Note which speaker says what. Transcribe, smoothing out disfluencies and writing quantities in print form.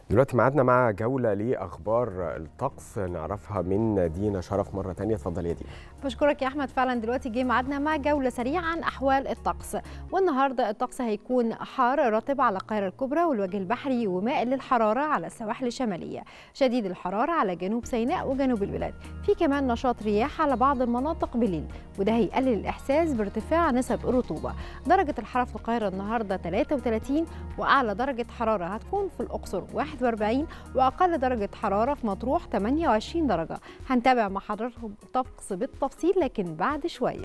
Speaker 1: دلوقتي ميعادنا مع جولة لأخبار الطقس نعرفها من دينا شرف مرة تانية. اتفضل يا دينا.
Speaker 2: بشكرك يا أحمد. فعلا دلوقتي جه ميعادنا مع جولة سريعة عن أحوال الطقس. والنهاردة الطقس هيكون حار رطب على القاهرة الكبرى والوجه البحري ومائل للحرارة على السواحل الشمالية، شديد الحرارة على جنوب سيناء وجنوب البلاد. في كمان نشاط رياح على بعض المناطق بالليل، وده هيقلل الإحساس بارتفاع نسب الرطوبة. درجة الحرارة في القاهرة النهاردة 33، وأعلى درجة حرارة هتكون في الأقصر 41، وأقل درجة حرارة في مطروح 28 درجة. هنتابع مع حضراتكم الطقس بالتفصيل لكن بعد شوية.